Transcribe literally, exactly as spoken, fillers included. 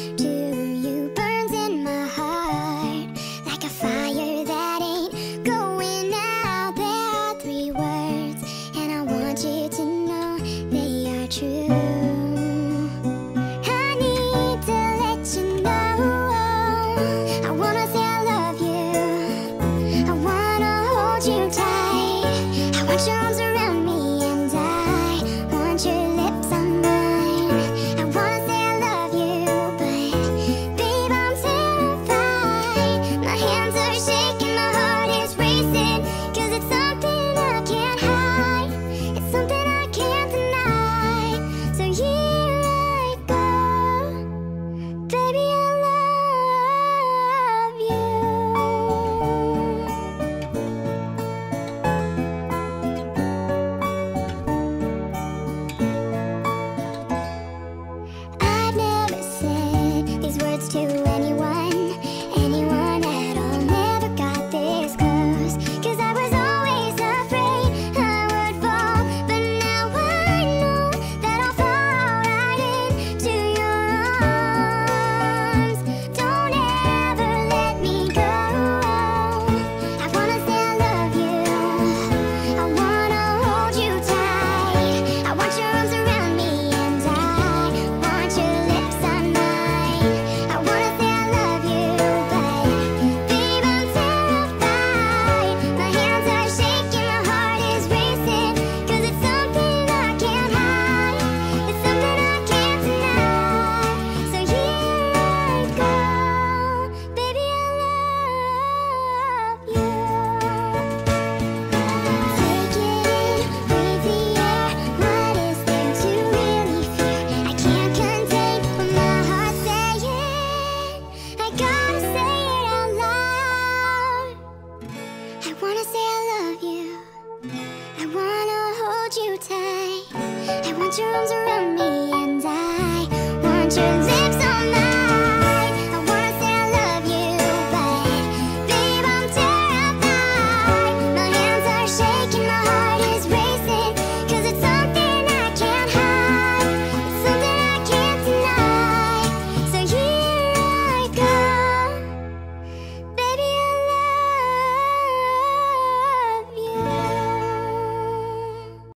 to you burns in my heart like a fire that ain't going out. There are three words, and I want you to know they are true. I need to let you know I wanna say I love you. I wanna hold you tight. I want your arms around me, and I want your lips on mine. I wanna say I love you, but babe, I'm terrified. My hands are shaking, my heart is racing, 'cause it's something I can't hide. It's something I can't deny. So here I go, baby,